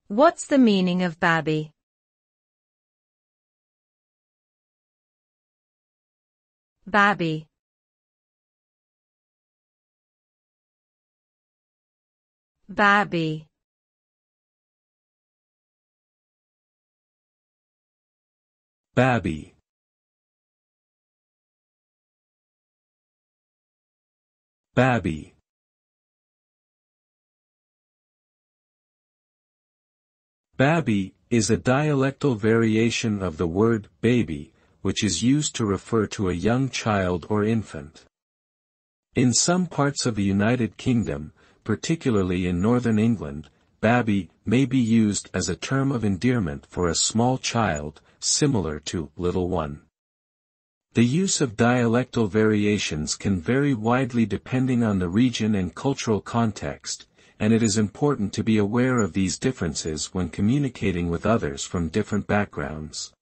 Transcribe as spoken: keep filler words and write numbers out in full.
What's the meaning of babby? Babby. Babby. Babby. Babby. Babby is a dialectal variation of the word baby, which is used to refer to a young child or infant. In some parts of the United Kingdom, particularly in northern England, babby may be used as a term of endearment for a small child, similar to little one. The use of dialectal variations can vary widely depending on the region and cultural context, and it is important to be aware of these differences when communicating with others from different backgrounds.